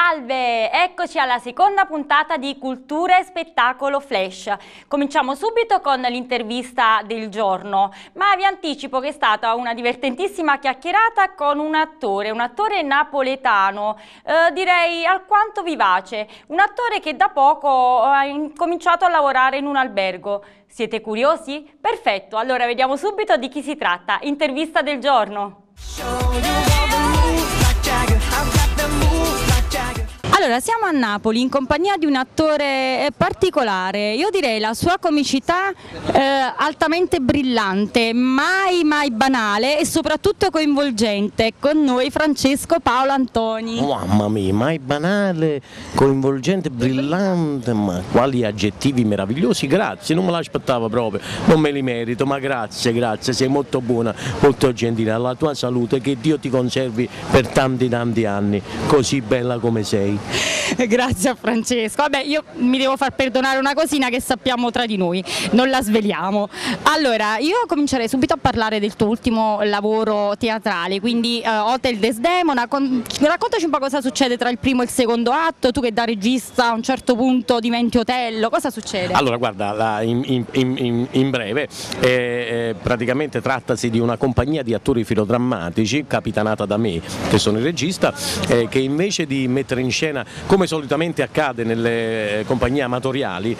Salve, eccoci alla seconda puntata di Cultura e Spettacolo Flash. Cominciamo subito con l'intervista del giorno, ma vi anticipo che è stata una divertentissima chiacchierata con un attore napoletano, direi alquanto vivace, un attore che da poco ha incominciato a lavorare in un albergo. Siete curiosi? Perfetto, allora vediamo subito di chi si tratta. Intervista del giorno. Allora, siamo a Napoli in compagnia di un attore particolare, io direi la sua comicità altamente brillante, mai banale e soprattutto coinvolgente. Con noi Francesco Paolo Antoni. Mamma mia, mai banale, coinvolgente, brillante, ma quali aggettivi meravigliosi, grazie, non me l'aspettavo proprio, non me li merito, ma grazie, sei molto buona, molto gentile, alla tua salute, che Dio ti conservi per tanti anni, così bella come sei. Grazie a Francesco. Vabbè, io mi devo far perdonare una cosina che sappiamo tra di noi, non la sveliamo. Allora, io comincerei subito a parlare del tuo ultimo lavoro teatrale, quindi Hotel Desdemona. Raccontaci un po' cosa succede tra il primo e il secondo atto, tu che da regista a un certo punto diventi Otello, cosa succede? Allora, guarda, in breve, praticamente trattasi di una compagnia di attori filodrammatici, capitanata da me, che sono il regista, che invece di mettere in scena, come solitamente accade nelle compagnie amatoriali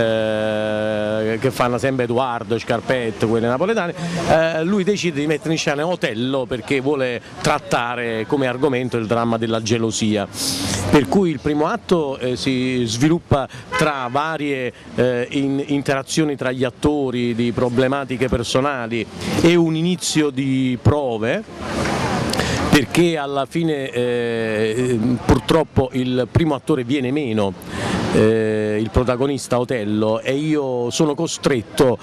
che fanno sempre Edoardo, Scarpetto, quelle napoletane, lui decide di mettere in scena Otello perché vuole trattare come argomento il dramma della gelosia. Per cui il primo atto si sviluppa tra varie interazioni tra gli attori, di problematiche personali e un inizio di prove, perché alla fine purtroppo il primo attore viene meno, il protagonista Otello, e io sono costretto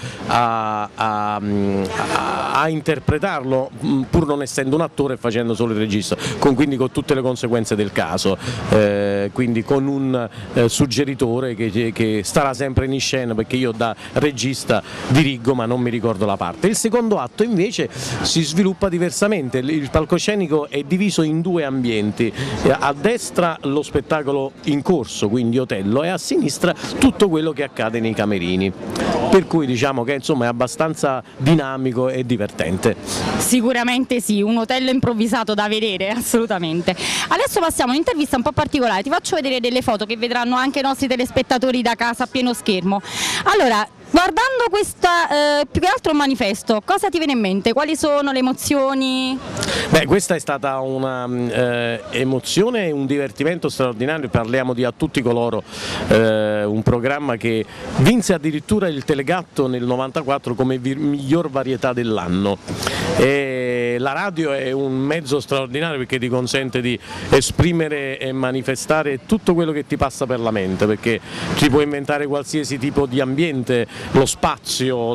a interpretarlo pur non essendo un attore e facendo solo il regista, quindi con tutte le conseguenze del caso, quindi con un suggeritore che starà sempre in scena, perché io da regista dirigo ma non mi ricordo la parte. Il secondo atto invece si sviluppa diversamente, il palcoscenico è diviso in due ambienti, a destra lo spettacolo in corso, quindi Otello, e a sinistra tutto quello che accade nei camerini, per cui diciamo che insomma è abbastanza dinamico e divertente. Sicuramente sì, un Otello improvvisato da vedere, assolutamente. Adesso passiamo a un'intervista un po' particolare, ti faccio vedere delle foto che vedranno anche i nostri telespettatori da casa a pieno schermo. Allora, guardando questa, più che altro un manifesto, cosa ti viene in mente? Quali sono le emozioni? Beh, questa è stata una emozione e un divertimento straordinario. Parliamo di A tutti coloro, un programma che vinse addirittura il Telegatto nel 94 come miglior varietà dell'anno. La radio è un mezzo straordinario perché ti consente di esprimere e manifestare tutto quello che ti passa per la mente, perché ti puoi inventare qualsiasi tipo di ambiente, lo spazio,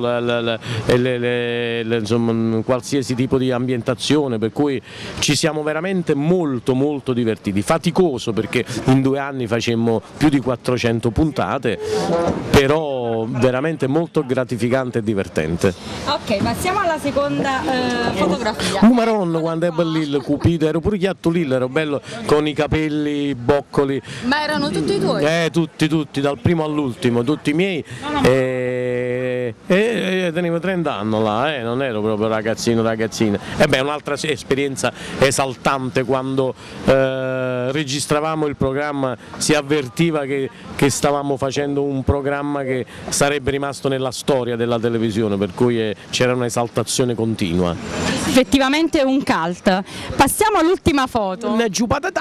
insomma, qualsiasi tipo di ambientazione, per cui ci siamo veramente molto divertiti. Faticoso perché in 2 anni facemmo più di 400 puntate, però veramente molto gratificante e divertente. Ok, passiamo alla seconda fotografia. Maronna, quando è bellillo, cupito, ero pure chiatto lì, ero bello con i capelli, boccoli. Ma erano tutti i tuoi? Tutti, dal primo all'ultimo, tutti i miei. Tenevo 30 anni là, non ero proprio ragazzino. E beh, un'altra esperienza esaltante quando registravamo il programma, si avvertiva che stavamo facendo un programma che sarebbe rimasto nella storia della televisione, per cui c'era un'esaltazione continua. Effettivamente un cult. Passiamo all'ultima foto. È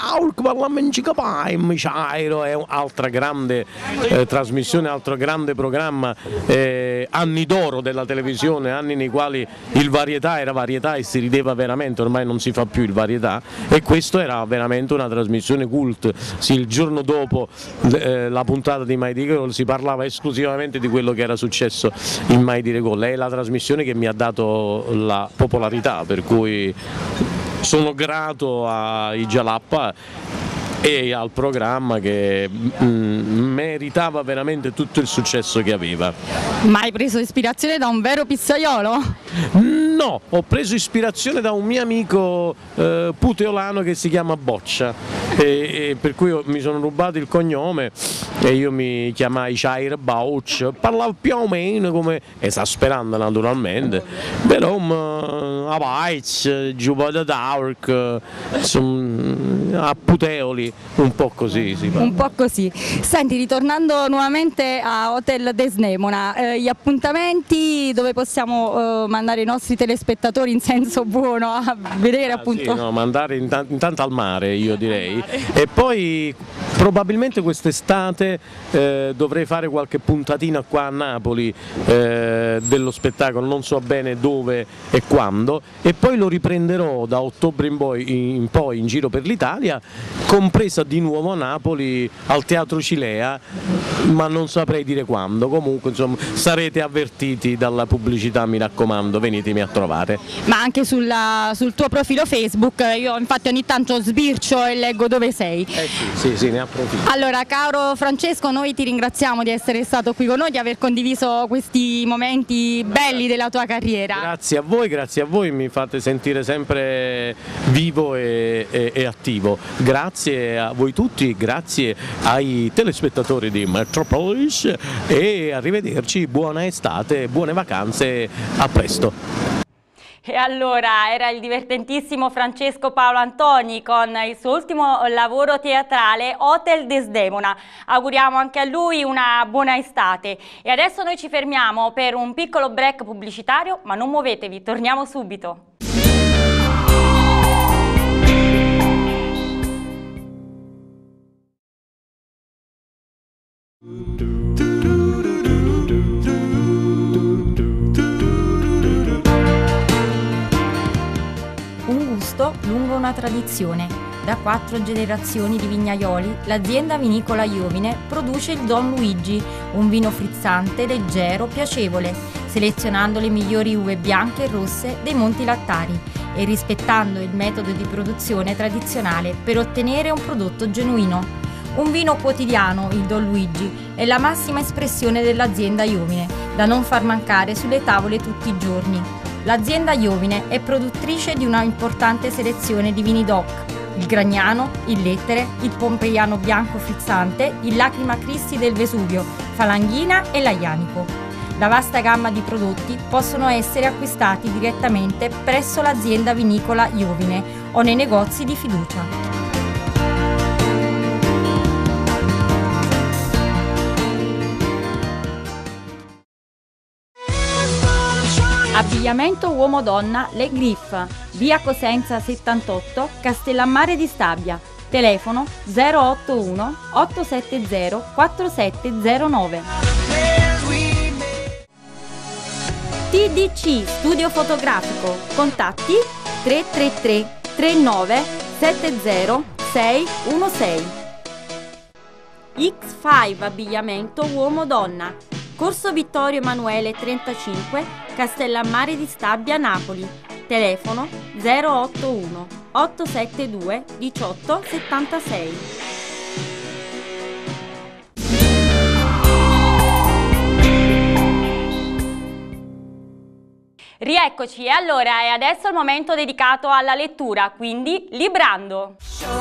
altra grande trasmissione, altro grande programma, anni d'oro della televisione, anni nei quali il varietà era varietà e si rideva veramente, ormai non si fa più il varietà, e questo era veramente una trasmissione cult. Sì, il giorno dopo la puntata di Mai Dire Gol si parlava esclusivamente di quello che era successo in Mai Dire Gol. È la trasmissione che mi ha dato la popolarità, per cui sono grato ai Jalappa e al programma che meritava veramente tutto il successo che aveva. Ma hai preso ispirazione da un vero pizzaiolo? No, ho preso ispirazione da un mio amico puteolano che si chiama Boccia, e per cui mi sono rubato il cognome e io mi chiamai Jair Bauch, parlavo più o meno come, esasperando naturalmente, però a Weiz, Giuba da Dark, a puteoli, un po' così si parla. Un po' così. Senti, ritornando nuovamente a Hotel Desdemona, gli appuntamenti dove possiamo mandare i nostri telespettatori in senso buono a vedere appunto... Sì, no, mandare intanto al mare, io direi, e poi probabilmente quest'estate dovrei fare qualche puntatina qua a Napoli dello spettacolo, non so bene dove e quando, e poi lo riprenderò da ottobre in poi in giro per l'Italia, compresa di nuovo a Napoli al Teatro Cilea, ma non saprei dire quando. Comunque insomma sarete avvertiti dalla pubblicità, mi raccomando, venitemi a trovare. Ma anche sul tuo profilo Facebook, io infatti ogni tanto sbircio e leggo dove sei. Sì, ne approfitto. Allora, caro Francesco, noi ti ringraziamo di essere stato qui con noi, di aver condiviso questi momenti belli della tua carriera. Grazie a voi, mi fate sentire sempre vivo e attivo. Grazie a voi tutti, grazie ai telespettatori di Metropolis e arrivederci, buona estate, buone vacanze, a presto. E allora era il divertentissimo Francesco Paolo Antoni con il suo ultimo lavoro teatrale Hotel Desdemona. Auguriamo anche a lui una buona estate. E adesso noi ci fermiamo per un piccolo break pubblicitario, ma non muovetevi, torniamo subito. Lungo una tradizione. Da 4 generazioni di vignaioli, l'azienda vinicola Iovine produce il Don Luigi, un vino frizzante, leggero, piacevole, selezionando le migliori uve bianche e rosse dei Monti Lattari e rispettando il metodo di produzione tradizionale per ottenere un prodotto genuino. Un vino quotidiano, il Don Luigi, è la massima espressione dell'azienda Iovine, da non far mancare sulle tavole tutti i giorni. L'azienda Iovine è produttrice di una importante selezione di vini DOC, il Gragnano, il Lettere, il Pompeiano bianco frizzante, il Lacrima Christi del Vesuvio, Falanghina e l'Aianico. La vasta gamma di prodotti possono essere acquistati direttamente presso l'azienda vinicola Iovine o nei negozi di fiducia. Abbigliamento uomo-donna Le Griff, via Cosenza 78, Castellammare di Stabia, telefono 081 870 4709. TDC Studio Fotografico, contatti 333 39 70 616. X5 Abbigliamento uomo-donna, Corso Vittorio Emanuele 35, Castellammare di Stabia, Napoli, telefono 081 872 18 76. Rieccoci, e allora è adesso il momento dedicato alla lettura, quindi Librando.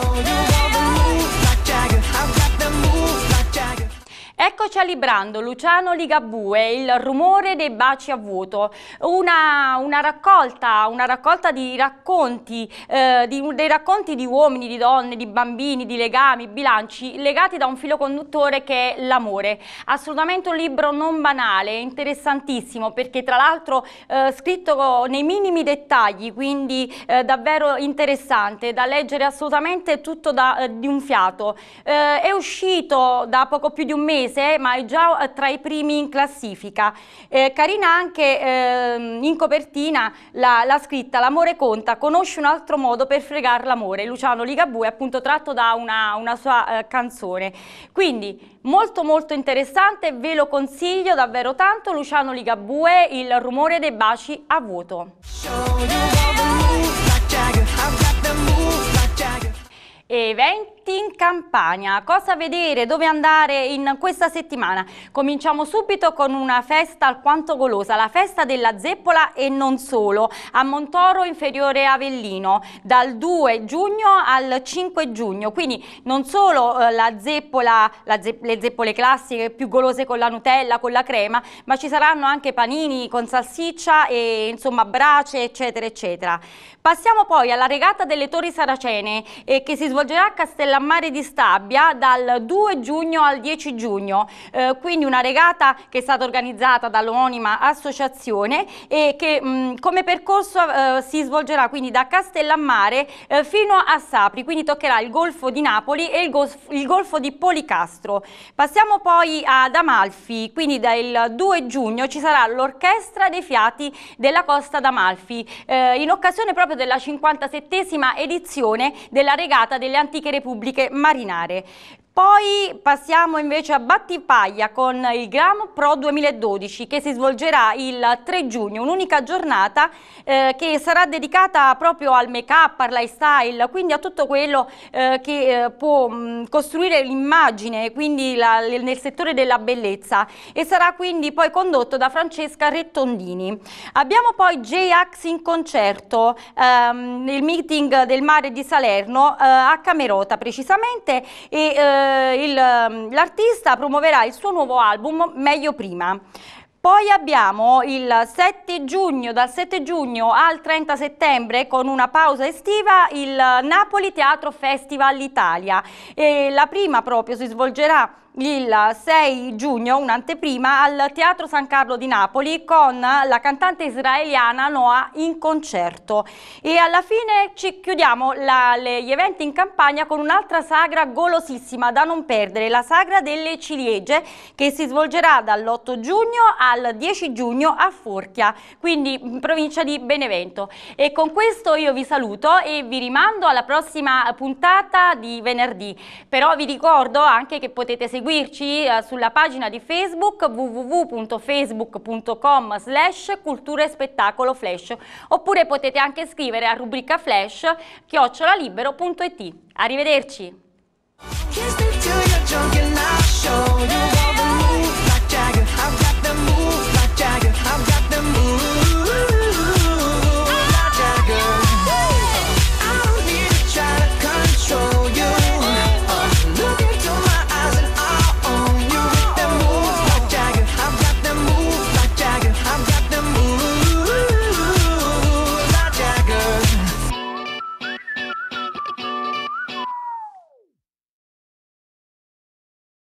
Eccoci a Librando, Luciano Ligabue, Il rumore dei baci a vuoto, una raccolta di racconti, dei racconti di uomini, di donne, di bambini, di legami, bilanci, legati da un filo conduttore che è l'amore. Assolutamente un libro non banale, interessantissimo, perché tra l'altro scritto nei minimi dettagli, quindi davvero interessante, da leggere assolutamente tutto di un fiato. È uscito da poco più di un mese, ma è già tra i primi in classifica. Carina anche in copertina la scritta "L'amore conta, conosci un altro modo per fregare l'amore", Luciano Ligabue, appunto tratto da una sua canzone. Quindi molto molto interessante, ve lo consiglio davvero tanto. Luciano Ligabue, Il rumore dei baci a vuoto. Eventi eventi in Campania. Cosa vedere, dove andare in questa settimana? Cominciamo subito con una festa alquanto golosa, la festa della zeppola e non solo, a Montoro Inferiore Avellino, dal 2 giugno al 5 giugno. Quindi non solo la zeppola, le zeppole classiche più golose con la Nutella, con la crema, ma ci saranno anche panini con salsiccia e insomma brace, eccetera eccetera. Passiamo poi alla regata delle Torri Saracene che si svolgerà a Castellammare di Stabia dal 2 giugno al 10 giugno, quindi una regata che è stata organizzata dall'omonima associazione e che come percorso si svolgerà quindi da Castellammare fino a Sapri, quindi toccherà il Golfo di Napoli e il Golfo di Policastro. Passiamo poi ad Amalfi, quindi dal 2 giugno ci sarà l'Orchestra dei Fiati della Costa d'Amalfi, in occasione proprio della 57esima edizione della regata delle antiche repubbliche marinare. Poi passiamo invece a Battipaglia con il Gram Pro 2012 che si svolgerà il 3 giugno, un'unica giornata che sarà dedicata proprio al make-up, al lifestyle, quindi a tutto quello che può costruire l'immagine, quindi nel settore della bellezza, e sarà quindi poi condotto da Francesca Rettondini. Abbiamo poi J-Ax in concerto, il meeting del mare di Salerno a Camerota precisamente, e l'artista promuoverà il suo nuovo album Meglio Prima. Poi abbiamo il 7 giugno, dal 7 giugno al 30 settembre, con una pausa estiva, il Napoli Teatro Festival Italia. E la prima proprio si svolgerà il 6 giugno, un'anteprima, al Teatro San Carlo di Napoli con la cantante israeliana Noah in concerto. E alla fine ci chiudiamo gli eventi in Campania con un'altra sagra golosissima da non perdere, la sagra delle ciliegie, che si svolgerà dall'8 giugno al 10 giugno a Forchia, quindi in provincia di Benevento. E con questo io vi saluto e vi rimando alla prossima puntata di venerdì. Però vi ricordo anche che potete seguirci sulla pagina di Facebook www.facebook.com/cultura e spettacolo flash, oppure potete anche scrivere a rubrica flash @libero.it. Arrivederci.